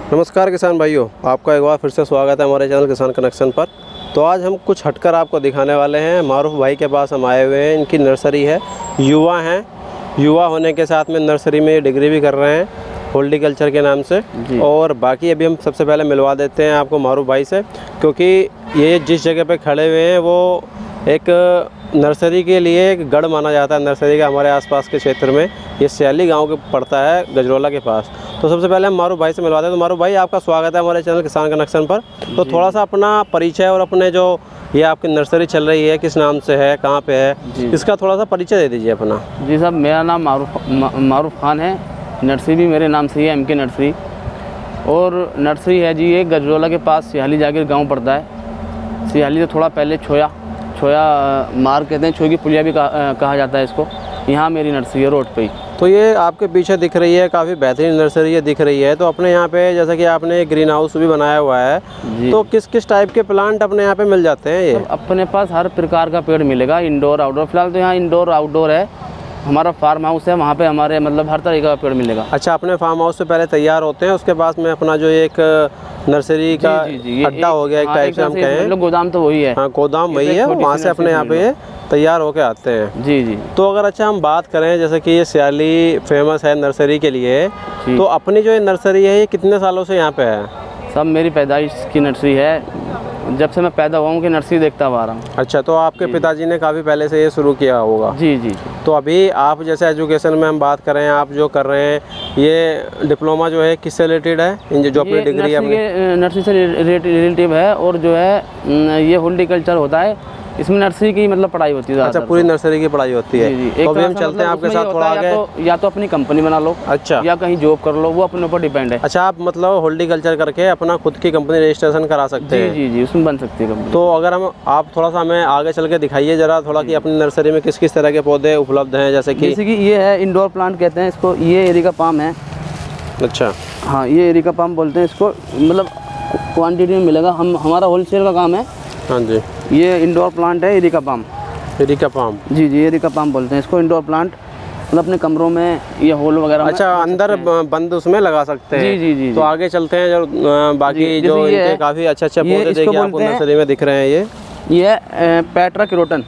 नमस्कार किसान भाइयों, आपका एक बार फिर से स्वागत है हमारे चैनल किसान कनेक्शन पर। तो आज हम कुछ हटकर आपको दिखाने वाले हैं। मारूफ भाई के पास हम आए हुए हैं। इनकी नर्सरी है, युवा हैं। युवा होने के साथ में नर्सरी में डिग्री भी कर रहे हैं हॉर्टिकल्चर के नाम से। और बाकी अभी हम सबसे पहले मिलवा देते हैं आपको मारूफ भाई से, क्योंकि ये जिस जगह पे खड़े हुए हैं वो एक नर्सरी के लिए एक गढ़ माना जाता है। नर्सरी का हमारे आसपास के क्षेत्र में ये सियाली गांव के पड़ता है, गजरौला के पास। तो सबसे पहले हम मारूफ भाई से मिलवाते हैं। तो मारूफ भाई, आपका स्वागत है हमारे चैनल किसान कनेक्शन पर। तो थोड़ा सा अपना परिचय और अपने जो ये आपकी नर्सरी चल रही है किस नाम से है, कहाँ पे है, इसका थोड़ा सा परिचय दे दीजिए अपना। जी साहब, मेरा नाम मारूफ खान है। नर्सरी भी मेरे नाम से ही है, MK नर्सरी। और नर्सरी है जी ये गजरौला के पास सियाली जागीर गाँव पड़ता है। सियाली से थोड़ा पहले छोया मार कहते हैं, छोई की पुलिया भी कहा जाता है इसको। यहाँ मेरी नर्सरी है रोड पे ही। तो ये आपके पीछे दिख रही है, काफ़ी बेहतरीन नर्सरी है दिख रही है। तो अपने यहाँ पे जैसा कि आपने ग्रीन हाउस भी बनाया हुआ है, तो किस किस टाइप के प्लांट अपने यहाँ पे मिल जाते हैं? ये अपने पास हर प्रकार का पेड़ मिलेगा, इंडोर आउटडोर। फिलहाल तो यहाँ इंडोर आउटडोर है। हमारा फार्म हाउस है, वहाँ पे हमारे मतलब हर तरह का पेड़ मिलेगा। अच्छा, अपने फार्म हाउस से पहले तैयार होते हैं, उसके पास में अपना जो एक नर्सरी का अड्डा हो गया एक टाइप से हम कहें, गोदाम तो वही है। हाँ, गोदाम वही है, वहाँ से अपने यहाँ पे तैयार होके आते हैं। जी। तो अगर अच्छा हम बात करें, जैसे कि ये सियाली फेमस है नर्सरी के लिए, तो अपनी जो ये नर्सरी है ये कितने सालों से यहाँ पे है? सब मेरी पैदाइश की नर्सरी है, जब से मैं पैदा हुआ हूँ कि नर्सरी देखता आ रहा हूँ। अच्छा, तो आपके पिताजी ने काफ़ी पहले से ये शुरू किया होगा? जी। तो अभी आप जैसे एजुकेशन में हम बात कर रहे हैं, आप जो कर रहे हैं ये डिप्लोमा जो है किससे रिलेटेड है? जो अपनी डिग्री है नर्सरी से रिलेटिव है। और जो है ये हॉर्टिकल्चर होता है, इसमें नर्सरी की मतलब पढ़ाई होती है। अच्छा, पूरी नर्सरी की पढ़ाई होती है। तो अभी हम चलते हैं आपके साथ थोड़ा आगे। या तो अपनी कंपनी बना लो, अच्छा, या कहीं जॉब कर लो, वो अपने ऊपर डिपेंड है। अच्छा, आप मतलब हॉर्टिकल्चर करके अपना खुद की कंपनी रजिस्ट्रेशन करा सकते हैं? जी, उसमें बन सकती है कंपनी। तो अगर आप थोड़ा सा हमें आगे चल के दिखाइए जरा थोड़ा कि अपनी नर्सरी में किस किस तरह के पौधे उपलब्ध हैं। जैसे कि ये है इंडोर प्लांट कहते हैं इसको, ये एरिका पाम है। अच्छा, हाँ, ये एरिका पाम बोलते हैं इसको। मतलब क्वांटिटी में मिलेगा, हमारा होलसेल का काम है। हाँ जी, ये इंडोर प्लांट है एरिका पाम। एरिका पाम, जी, एरिका पाम बोलते हैं इसको। इंडोर प्लांट मतलब अपने कमरों में ये होल वगैरह। अच्छा, अंदर बंद उसमें लगा सकते हैं। जी। तो आगे चलते हैं, जो बाकी जो इनके काफ़ी अच्छे पौधे देखिए आपको नर्सरी में दिख रहे हैं। ये पैट्रा किरोटन,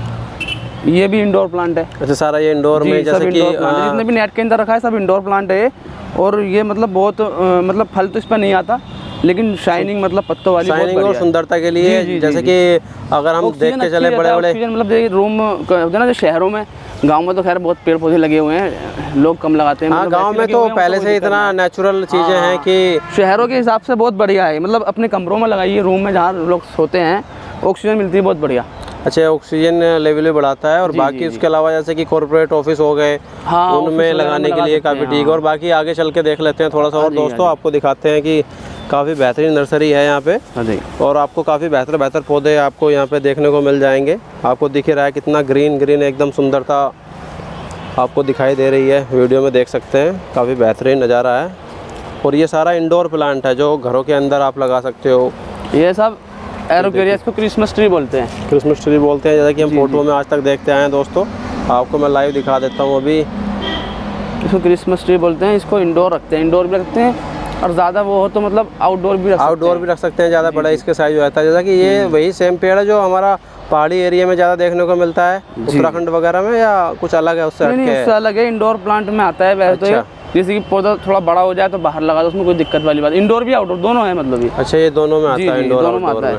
ये भी इंडोर प्लांट है। अच्छा, सारा ये इंडोर में, जैसे कि जितने भी नेट के अंदर रखा है सब इंडोर प्लांट है। और ये मतलब बहुत मतलब फल तो इस पर नहीं आता, लेकिन शाइनिंग मतलब पत्तों वाली शाइनिंग और सुंदरता के लिए। जैसे कि अगर हम देख के चले बड़े मतलब रूम ना, जो शहरों में, गांव में तो खैर बहुत पेड़ पौधे लगे हुए हैं, लोग कम लगाते हैं। हाँ, गांव में तो पहले से इतना नेचुरल चीज़ें हैं कि शहरों के हिसाब से बहुत बढ़िया है। मतलब अपने कमरों में लगाइए, रूम में जहाँ लोग सोते हैं, ऑक्सीजन मिलती है बहुत बढ़िया। अच्छा, ऑक्सीजन लेवल भी बढ़ाता है। और बाकी उसके अलावा जैसे कि कॉर्पोरेट ऑफिस हो गए, हाँ, उनमें लगाने के लिए काफ़ी ठीक है। और बाकी आगे चल के देख लेते हैं थोड़ा सा और दोस्तों, आपको दिखाते हैं कि काफ़ी बेहतरीन नर्सरी है यहाँ पे। और आपको काफ़ी बेहतर पौधे आपको यहाँ पे देखने को मिल जाएंगे। आपको दिख रहा है कितना ग्रीन एकदम सुंदरता आपको दिखाई दे रही है, वीडियो में देख सकते हैं। काफ़ी बेहतरीन नज़ारा है। और ये सारा इंडोर प्लांट है जो घरों के अंदर आप लगा सकते हो। ये सब एरोकेरिया, इसको क्रिसमस ट्री बोलते हैं। क्रिसमस ट्री बोलते हैं, जैसा कि हम फोटो में आज तक देखते आए हैं दोस्तों। आपको मैं लाइव दिखा देता हूँ अभी। इसको क्रिसमस ट्री बोलते हैं। इसको इंडोर रखते हैं, इंडोर भी रखते हैं, और ज़्यादा वो हो तो मतलब आउटडोर भी रख सकते हैं। ज़्यादा बड़ा इसके साइज रहता है। जैसा कि ये वही सेम पेड़ है जो हमारा पहाड़ी एरिया में ज़्यादा देखने को मिलता है, उत्तराखंड वगैरह में, या कुछ अलग है उससे? उससे अलग है, इंडोर प्लांट में आता है। वैसे तो जैसे कि पौधा थोड़ा बड़ा हो जाए तो बाहर लगा दो, उसमें कोई दिक्कत वाली बात। इंडोर भी आउटडोर दोनों है मतलब ये। अच्छा, ये दोनों में आता है, इंडोर दोनों में आता है।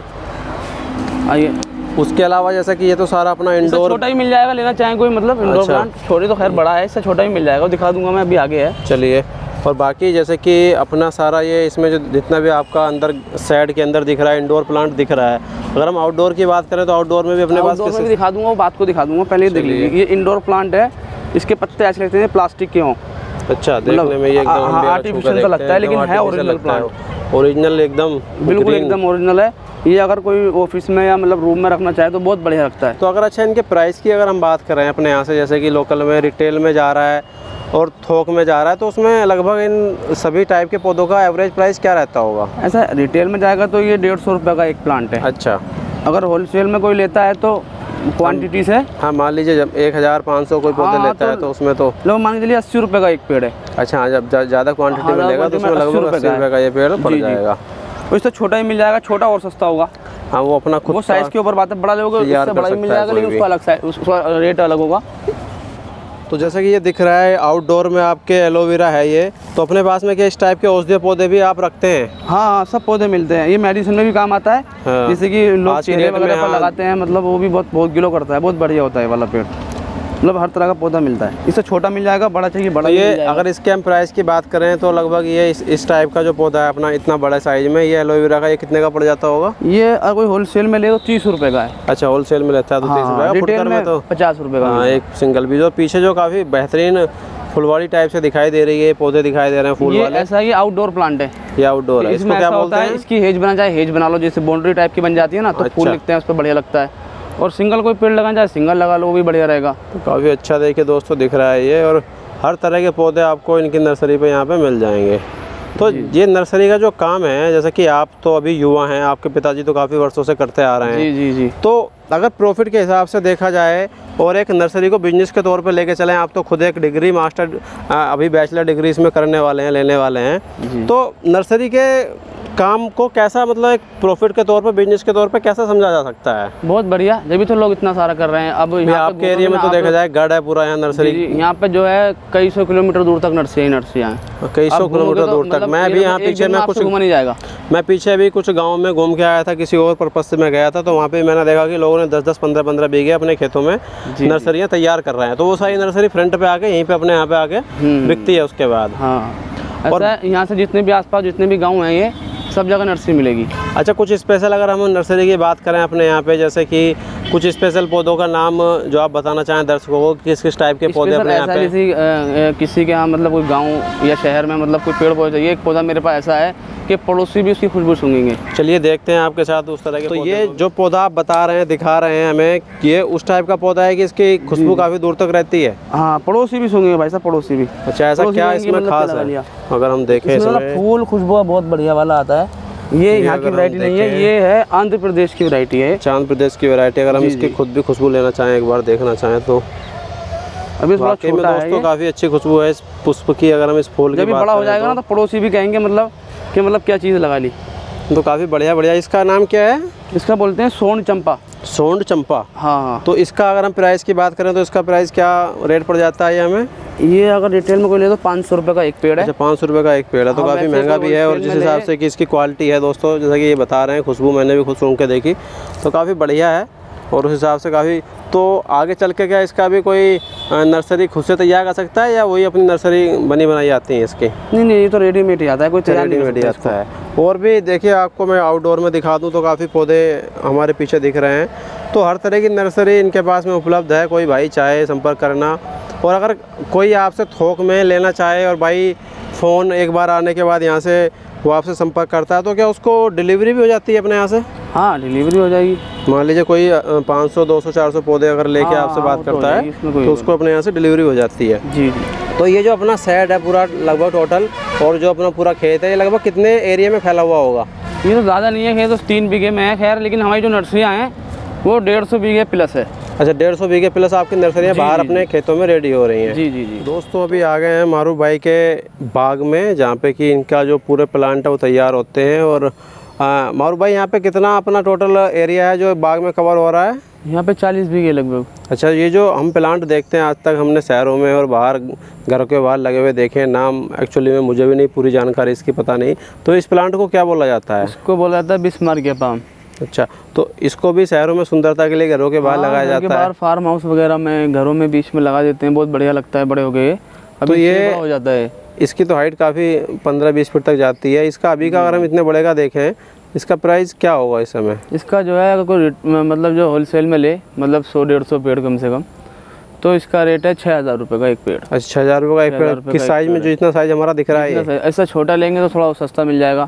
आइए, उसके अलावा जैसे कि ये तो सारा अपना इंडोर, छोटा ही मिल जाएगा, लेना चाहें कोई मतलब इंडोर प्लांट। छोटे तो खैर बड़ा है, इससे छोटा ही मिल जाएगा, दिखा दूंगा मैं, अभी आगे है। चलिए। और बाकी जैसे कि अपना सारा ये इसमें जो जितना भी आपका अंदर साइड के अंदर दिख रहा है इंडोर प्लांट दिख रहा है। अगर हम आउटडोर की बात करें तो आउटडोर में भी अपने पास भी दिखा दूंगा, वो बात को दिखा दूंगा। पहले देख लीजिए, ये इंडोर प्लांट है। इसके पत्ते ऐसे लगते हैं प्लास्टिक के हों। अच्छा, देखने में ये एकदम आर्टिफिशियल तो लगता है, लेकिन है ओरिजिनल प्लांट। ओरिजिनल एकदम, बिल्कुल एकदम ओरिजिनल है। ये अगर कोई ऑफिस में या मतलब रूम में रखना चाहे तो बहुत बढ़िया लगता है। तो अगर अच्छा इनके प्राइस की अगर हम बात करें अपने यहाँ से, जैसे कि लोकल में रिटेल में जा रहा है और थोक में जा रहा है, तो उसमें लगभग इन सभी टाइप के पौधों का एवरेज प्राइस क्या रहता होगा? ऐसा रिटेल में जाएगा तो ये 150 रुपये का एक प्लांट है। अच्छा, अगर होलसेल में कोई लेता है तो क्वांटिटी से। हाँ, मान लीजिए जब 1500 कोई पौधे लेता है तो उसमें तो लोग मान के चलिए 80 रुपये का एक पेड़ है। अच्छा, हाँ, जब ज़्यादा क्वांटिटी में लेगा तो उसमें लगभग 80 रुपये का ये पेड़ पड़ जाएगा। उससे छोटा ही मिल जाएगा, छोटा और सस्ता होगा। हाँ, वो अपना खुद वो साइज़ के ऊपर बात है, बड़ा लोगे उससे बड़ा ही मिल जाएगा, लेकिन उसका अलग साइज, उसका रेट अलग होगा। तो जैसा कि ये दिख रहा है आउटडोर में आपके एलोवेरा है ये, तो अपने पास में क्या इस टाइप के औषधीय पौधे भी आप रखते हैं? हाँ, सब पौधे मिलते हैं, ये मेडिसिन में भी काम आता है। हाँ। जैसे कि लोग चेहरे वगैरह पर लगाते हैं, मतलब वो भी बहुत ग्लो करता है, बहुत बढ़िया होता है वाला पेड़। मतलब हर तरह का पौधा मिलता है, इससे छोटा मिल जाएगा, बड़ा चाहिए बड़ा तो ये अगर इसके हम प्राइस की बात करें तो लगभग ये इस टाइप का जो पौधा है अपना इतना बड़ा साइज में, ये एलोवेरा का ये कितने का पड़ जाता होगा? ये अगर कोई होलसेल में ले तो 30 रुपये का है। अच्छा, होलसेल में लेता है तो 30 रुपये का, फुटकर में तो 50 रुपये का। हाँ, एक सिंगल बीज। और पीछे जो काफ़ी बेहतरीन फुलवाड़ी टाइप से दिखाई दे रही है, पौधे दिखाई दे रहे हैं फूल वाले, ऐसा ही आउटडोर प्लांट है। ये आउटडोर है, इसको क्या बोलते हैं? इसकी हेज बना जाए, हेज बना लो, जैसे बाउंड्री टाइप की बन जाती है ना, तो फूल लिखते हैं उस पर, बढ़िया लगता है। और सिंगल कोई पेड़ लगाना चाहे सिंगल लगा लो, वो भी बढ़िया रहेगा। तो काफ़ी अच्छा देखिए दोस्तों दिख रहा है ये, और हर तरह के पौधे आपको इनकी नर्सरी पे यहाँ पे मिल जाएंगे। तो ये नर्सरी का जो काम है, जैसे कि आप तो अभी युवा हैं, आपके पिताजी तो काफ़ी वर्षों से करते आ रहे हैं। जी। तो अगर प्रॉफिट के हिसाब से देखा जाए और एक नर्सरी को बिजनेस के तौर पे लेके चलें, आप तो खुद एक डिग्री मास्टर अभी बैचलर डिग्री इसमें करने वाले हैं, लेने वाले हैं, तो नर्सरी के काम को कैसा, मतलब एक प्रॉफिट के तौर पे, बिजनेस के तौर पे कैसा समझा जा सकता है? बहुत बढ़िया, जब तो लोग इतना सारा कर रहे हैं। अब आपके एरिया में तो देखा जाए गढ़ है पूरा, यहाँ नर्सरी यहाँ पे जो है कई सौ किलोमीटर दूर तक नर्सरियाँ हैं, कई सौ किलोमीटर दूर तक। मैं भी यहाँ पीछे में कुछ घूमा नहीं जाएगा। मैं पीछे भी कुछ गाँव में घूम के आया था, किसी और पर्पज से मैं गया था, तो वहाँ पे मैंने देखा कि लोगों ने 10-10, 15-15 बीघे अपने खेतों में नर्सरियाँ तैयार कर रहे हैं। तो वो सारी नर्सरी फ्रंट पे आके यहीं पे अपने यहाँ पे आके बिकती है उसके बाद। हाँ, और यहाँ से जितने भी आसपास जितने भी गाँव हैं, ये सब जगह नर्सरी मिलेगी। अच्छा, कुछ स्पेशल अगर हम नर्सरी की बात करें अपने यहाँ पे, जैसे कि कुछ स्पेशल पौधों का नाम जो आप बताना चाहें दर्शकों को, किस किस टाइप के पौधे अपने यहाँ पे? किसी के यहाँ मतलब कोई गांव या शहर में मतलब कोई पेड़ पौधे, ये एक पौधा मेरे पास ऐसा है कि पड़ोसी भी उसकी खुशबू सूंघेंगे। चलिए देखते हैं आपके साथ उस तरह के। तो ये जो पौधा आप बता रहे हैं, दिखा रहे हैं हमें, ये उस टाइप का पौधा है कि इसकी खुशबू काफ़ी दूर तक रहती है? हाँ, पड़ोसी भी सूंघेंगे भाई साहब, पड़ोसी भी। अच्छा, ऐसा क्या इसमें खास है? अगर हम देखें इसमें फूल खुशबू बहुत बढ़िया वाला आता है। ये यहाँ की वैरायटी नहीं है, ये है आंध्र प्रदेश की वैरायटी है, आंध्र प्रदेश की वैरायटी। अगर हम इसकी खुद भी खुशबू लेना चाहें, एक बार देखना चाहें तो अभी थोड़ा छोटा है दोस्तों, काफ़ी अच्छी खुशबू है इस पुष्प की। अगर हम इस फूल की जब बड़ा हो जाएगा ना तो पड़ोसी भी कहेंगे मतलब कि मतलब क्या चीज़ लगा ली। तो काफ़ी बढ़िया। इसका नाम क्या है? इसका बोलते हैं सोंड चंपा। सोंड चंपा, हाँ। तो इसका अगर हम प्राइस की बात करें तो इसका प्राइस क्या रेट पड़ जाता है हमें? ये अगर रिटेल में कोई ले तो 500 रुपये का एक पेड़ है। अच्छा, 500 रुपये का एक पेड़ है, तो काफ़ी महंगा भी है। और जिस हिसाब से कि इसकी क्वालिटी है दोस्तों, जैसा कि ये बता रहे हैं, खुशबू मैंने भी खुद सूंघ के देखी, तो काफ़ी बढ़िया है और उस हिसाब से काफ़ी। तो आगे चल के क्या इसका भी कोई नर्सरी खुद से तैयार कर सकता है या वही अपनी नर्सरी बनी बनाई आती है इसकी? नहीं, ये तो रेडीमेड ही आता है, कोई रेडीमेड ही आता है। और भी देखिए, आपको मैं आउटडोर में दिखा दूं तो काफ़ी पौधे हमारे पीछे दिख रहे हैं। तो हर तरह की नर्सरी इनके पास में उपलब्ध है, कोई भाई चाहे संपर्क करना। और अगर कोई आपसे थोक में लेना चाहे और भाई फ़ोन एक बार आने के बाद यहाँ से वो आपसे संपर्क करता है, तो क्या उसको डिलीवरी भी हो जाती है अपने यहाँ से? हाँ, डिलीवरी हो जाएगी। मान लीजिए कोई 500, 200, 400 पौधे अगर लेके आपसे बात करता है तो उसको अपने यहाँ से डिलीवरी हो जाती है। जी। तो ये जो अपना सेट है पूरा लगभग टोटल, और जो अपना पूरा खेत है, ये लगभग कितने एरिया में फैला हुआ होगा? ये तो ज़्यादा नहीं है, खेत तो 3 बीघे में है खैर, लेकिन हमारी जो नर्सरियाँ हैं वो 150 बीघे प्लस है। अच्छा, 150 बीघे प्लस आपकी नर्सरियाँ बाहर अपने खेतों में रेडी हो रही हैं? जी। दोस्तों, अभी आ गए हैं मारूफ भाई के बाग में, जहाँ पे कि इनका जो पूरे प्लांट है वो तैयार होते हैं। और मारूफ भाई, यहाँ पे कितना अपना टोटल एरिया है जो बाग में कवर हो रहा है? यहाँ पे 40 बीघे लगभग। अच्छा, ये जो हम प्लांट देखते हैं, आज तक हमने शहरों में और बाहर घरों के बाहर लगे हुए देखे हैं, नाम एक्चुअली में मुझे भी नहीं पूरी जानकारी इसकी पता नहीं, तो इस प्लांट को क्या बोला जाता है? इसको बोला जाता है बिस्मार्क पाम। अच्छा, तो इसको भी शहरों में सुंदरता के लिए घरों के बाहर लगाया जाता है? बाहर फार्म हाउस वगैरह में, घरों में बीच में लगा देते हैं, बहुत बढ़िया लगता है, बड़े हो गए। तो ये हो जाता है। इसकी तो हाइट काफ़ी 15-20 फीट तक जाती है। इसका अभी का अगर हम इतने बड़े का देखें, इसका प्राइस क्या होगा इस समय? इसका जो है, अगर कोई मतलब जो होलसेल में ले, मतलब 100-150 पेड़ कम से कम, तो इसका रेट है 6000 रुपये का एक पेड़। अच्छा, 6000 रुपये का एक पेड़। किस साइज़ में? जो इतना साइज़ हमारा दिख रहा है, ऐसा छोटा लेंगे तो थोड़ा सस्ता मिल जाएगा।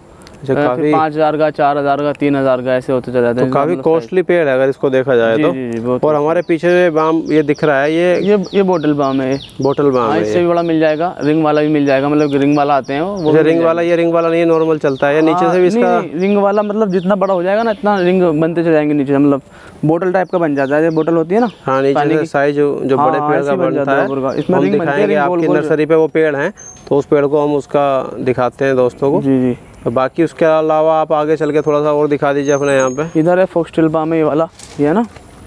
अच्छा, काफी 5,000 का, 4,000 का, 3,000 का, ऐसे होते चले जाते हैं। तो काफी कॉस्टली पेड़ है अगर इसको देखा जाए तो। बहुत। और हमारे पीछे बाम ये दिख रहा है, ये बोतल बाम है, बोतल बाम है। इससे भी बड़ा मिल जाएगा, रिंग वाला भी मिल जाएगा, मतलब रिंग वाला आते हैं वो। रिंग वाला, ये रिंग वाला नहीं है, नॉर्मल चलता है, या नीचे से भी इसका रिंग वाला मतलब जितना बड़ा हो जाएगा ना इतना रिंग बनते चले जाएंगे नीचे, मतलब बोतल टाइप का बन जाता है, बोतल होती है ना। हाँ, नीचे से साइज जो बड़े पेड़ का बनता है, इसमें हम दिखाएंगे आपकी नर्सरी पे वो पेड़ हैं, तो उस पेड़ को हम उसका दिखाते हैं दोस्तों को। जी। तो बाकी उसके अलावा आप आगे चल के थोड़ा सा और दिखा दीजिए अपने यहाँ पे। इधर है फॉक्सटेल पाम है, ये वाला, ये है ना,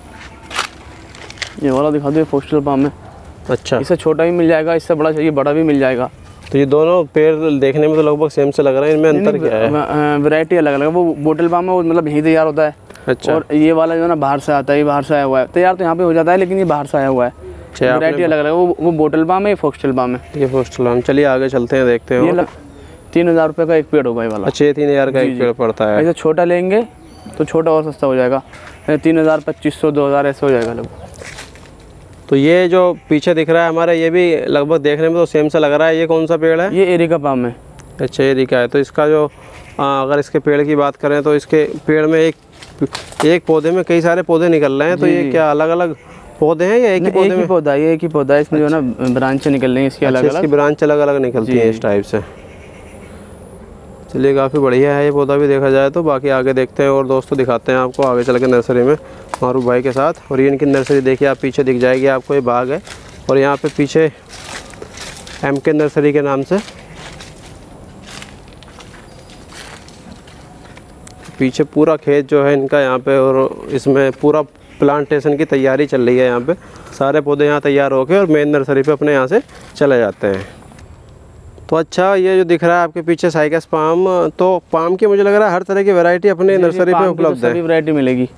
ये वाला दिखा दो, फॉक्सटेल पाम है। अच्छा, इससे छोटा भी मिल जाएगा, इससे बड़ा चाहिए बड़ा भी मिल जाएगा। तो ये दोनों पेड़ देखने में तो लगभग सेम से लग रहे हैं, इनमें अंतर क्या है? वैरायटी अलग अलग है। वो बोतल पाम है वो मतलब यहीं तैयार होता है। अच्छा। और ये वाला जो है ना बाहर से आता है, ये बाहर से आया हुआ है, तैयार तो यहाँ पे हो जाता है लेकिन ये बाहर से आया हुआ है। वैरायटी अलग अलग है। वो बोतल पाम है, ये फॉक्सटेल पाम है। ये फॉक्सटेल पाम, चलिए आगे चलते हैं, देखते हैं। 3,000 रुपये का एक पेड़ होगा ये वाला। अच्छा, 3,000 का एक पेड़ पड़ता है। ऐसे छोटा लेंगे तो छोटा और सस्ता हो जाएगा, 3,000, 2,500, 2,000 ऐसे हो जाएगा लगभग। तो ये जो पीछे दिख रहा है हमारा, ये भी लगभग देखने में तो सेम सा लग रहा है। ये कौन सा पेड़ है? ये एरिका पाम है। अच्छा, एरिका है। तो इसका जो अगर इसके पेड़ की बात करें तो इसके पेड़ में एक पौधे में कई सारे पौधे निकल रहे हैं। तो ये क्या अलग अलग पौधे हैं या एक ही पौधे में? ये एक ही पौधा है, इसमें जो है ना ब्रांचें निकल रही हैं इसकी अलग अलग। इसकी ब्रांच अलग अलग निकलती है इस टाइप से। चलिए, काफ़ी बढ़िया है ये पौधा भी देखा जाए तो। बाकी आगे देखते हैं और दोस्तों दिखाते हैं आपको आगे चल के नर्सरी में मारूफ भाई के साथ। और ये इनकी नर्सरी देखिए आप, पीछे दिख जाएगी आपको, ये बाग है। और यहाँ पे पीछे MK नर्सरी के नाम से पीछे पूरा खेत जो है इनका यहाँ पे, और इसमें पूरा प्लांटेशन की तैयारी चल रही है। यहाँ पे सारे पौधे यहाँ तैयार होके और मेन नर्सरी पे अपने यहाँ से चले जाते हैं। तो अच्छा, ये जो दिख रहा है आपके पीछे साइकस पाम, तो पाम की मुझे लग रहा है हर तरह की वैरायटी अपने नर्सरी पे उपलब्ध है। सभी वैरायटी मिलेगी।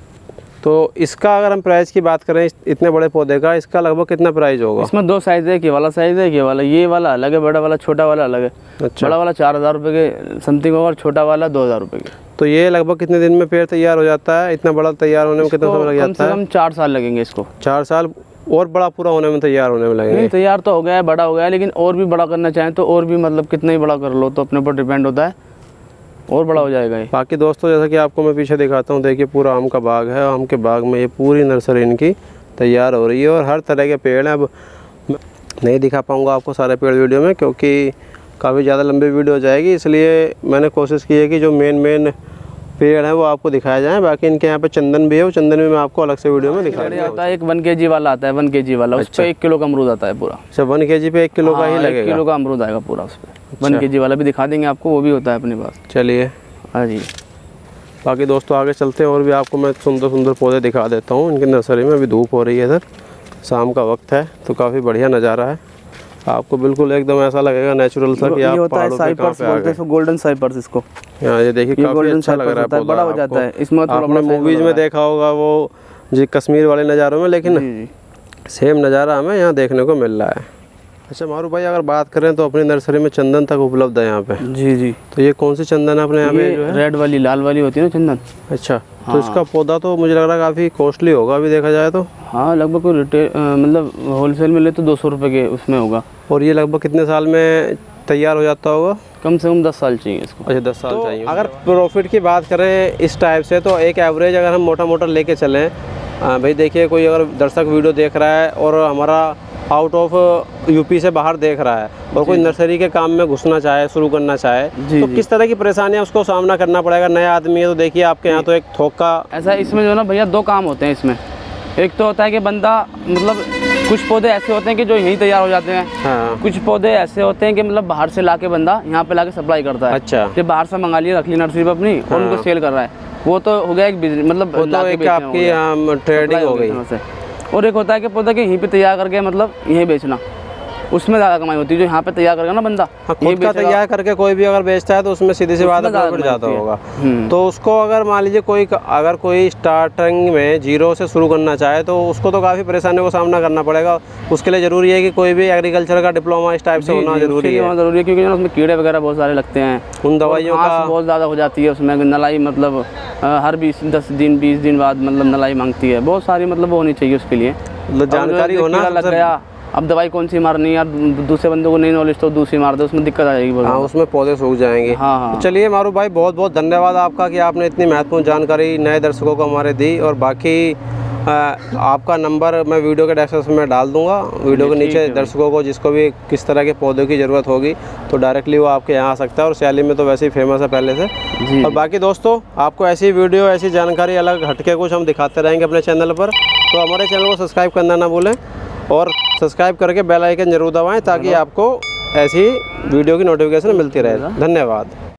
तो इसका अगर हम प्राइस की बात करें, इतने बड़े पौधे का, इसका लगभग कितना प्राइस होगा? इसमें 2 साइज़ है, ये वाला साइज़ है, ये वाला अलग है, बड़ा वाला छोटा वाला अलग है। अच्छा। बड़ा वाला 4,000 रुपये के समथिंग होगा और छोटा वाला 2,000 रुपये के। तो ये लगभग कितने दिन में पेड़ तैयार हो जाता है? इतना बड़ा तैयार होने में कितना समय लग जाता है? कम से कम 4 साल लगेंगे इसको। 4 साल और बड़ा पूरा होने में, तैयार होने में लगेंगे? नहीं, तैयार तो हो गया है, बड़ा हो गया है, लेकिन और भी बड़ा करना चाहें तो और भी मतलब कितना ही बड़ा कर लो तो अपने ऊपर डिपेंड होता है, और बड़ा हो जाएगा ये। बाकी दोस्तों जैसा कि आपको मैं पीछे दिखाता हूँ, देखिए पूरा आम का बाग है। आम के बाग में ये पूरी नर्सरी इनकी तैयार हो रही है और हर तरह के पेड़ हैं। अब नहीं दिखा पाऊँगा आपको सारे पेड़ वीडियो में, क्योंकि काफ़ी ज़्यादा लंबी वीडियो हो जाएगी, इसलिए मैंने कोशिश की है कि जो मेन पेड़ है वो आपको दिखाया जाए। बाकी इनके यहाँ पे चंदन भी है, वो चंदन भी मैं आपको अलग से वीडियो में दिखाऊंगा। आता है एक 1 kg वाला आता है, 1 kg वाला। उस पर 1 किलो का अमरूद आता है पूरा। अच्छा, 1 kg पे 1 किलो का ही लगेगा? 1 किलो का अमरूद आएगा पूरा उस पर। 1 kg वाला भी दिखा देंगे आपको, वो भी होता है अपने पास। चलिए, हाँ जी। बाकी दोस्तों आगे चलते हैं और भी आपको मैं सुंदर सुंदर पौधे दिखा देता हूँ इनकी नर्सरी में। अभी धूप हो रही है इधर, शाम का वक्त है, तो काफ़ी बढ़िया नज़ारा है। आपको बिल्कुल एकदम ऐसा लगेगा नेचुरल सा कि आप पहाड़ों पे कहाँ पे आ गए। गोल्डन साइपर्स इसको। हाँ, ये देखिए काफ़ी अच्छा लग रहा है पौधा। बड़ा हो जाता है इसमें, आपने मूवीज में देखा होगा वो जी कश्मीर वाले नज़ारों में, लेकिन सेम नज़ारा हमें यहाँ देखने को मिल रहा है। अच्छा मारूफ भाई, अगर बात करें तो अपनी नर्सरी में चंदन तक उपलब्ध है यहाँ पे? जी। तो ये कौन सी चंदन है अपने यहाँ पे जो है? रेड वाली, लाल वाली होती है ना चंदन। अच्छा, तो इसका पौधा तो मुझे लग रहा है काफ़ी कॉस्टली होगा अभी देखा जाए तो। हाँ, लगभग रिटेल मतलब होलसेल में ले तो 200 रुपये के उसमें होगा। और ये लगभग कितने साल में तैयार हो जाता होगा? कम से कम 10 साल चाहिए इसको। अच्छा, 10 साल चाहिए। अगर प्रॉफिट की बात करें इस टाइप से, तो एक एवरेज अगर हम मोटा लेके चलें, भाई देखिए कोई अगर दर्शक वीडियो देख रहा है और हमारा आउट ऑफ यूपी से बाहर देख रहा है और कोई नर्सरी के काम में घुसना चाहे, शुरू करना चाहे, तो किस तरह की परेशानियां उसको सामना करना पड़ेगा? नया आदमी है तो देखिए आपके यहाँ तो एक थोक का ऐसा, इसमें जो है ना भैया 2 काम होते हैं इसमें। एक तो होता है कि बंदा मतलब कुछ पौधे ऐसे होते हैं कि जो यहीं तैयार हो जाते हैं। हाँ। कुछ पौधे ऐसे होते हैं कि मतलब बाहर से लाके बंदा यहाँ पे लाके सप्लाई करता है। अच्छा। जब बाहर से मंगा लिया, रख ली नर्सरी पे अपनी, और उनको सेल कर रहा है, वो तो हो गया एक बिजनेस, मतलब वो तो एक आपकी ट्रेडिंग हो गई। और एक होता है कि पौधा कि यहीं पे तैयार करके मतलब यहीं बेचना, उसमें ज़्यादा कमाई होती है। जो यहाँ पे तैयार करके ना बंदा खुद का तैयार करके कोई भी अगर बेचता है तो उसमें सीधी सी बात प्रॉफिट ज़्यादा होगा। तो उसको अगर मान लीजिए कोई स्टार्टिंग में 0 से शुरू करना चाहे तो उसको तो काफ़ी परेशानियों का सामना करना पड़ेगा। उसके लिए ज़रूरी है कि कोई भी एग्रीकल्चर का डिप्लोमा इस टाइप से होना ज़रूरी है, क्योंकि उसमें कीड़े वगैरह बहुत सारे लगते हैं। उन दवाइयों का बहुत ज़्यादा हो जाती है उसमें, नलाई मतलब हर 20 दिन बाद मतलब नलाई मांगती है बहुत सारी, मतलब वो होनी चाहिए उसके लिए। जानकारी होना लग गया अब दवाई कौन सी मारनी है यार, दूसरे बंदे को नहीं नॉलेज तो दूसरी मार दे, उसमें दिक्कत आ जाएगी बहुत। हाँ, उसमें पौधे सूख जाएंगे। हाँ हाँ। तो चलिए मारूफ भाई, बहुत बहुत धन्यवाद आपका कि आपने इतनी महत्वपूर्ण जानकारी नए दर्शकों को हमारे दी। और बाकी आपका नंबर मैं वीडियो के डिस्क्रिप्शन में डाल दूंगा, वीडियो के नीचे। दर्शकों को जिसको भी किस तरह के पौधों की ज़रूरत होगी तो डायरेक्टली वो आपके यहाँ आ सकता है, और सियाली में तो वैसे ही फेमस है पहले से। और बाकी दोस्तों, आपको ऐसी वीडियो, ऐसी जानकारी अलग हटके कुछ हम दिखाते रहेंगे अपने चैनल पर, तो हमारे चैनल को सब्सक्राइब करना ना भूलें, और सब्सक्राइब करके बेल आइकन जरूर दबाएँ ताकि आपको ऐसी वीडियो की नोटिफिकेशन मिलती रहे। धन्यवाद।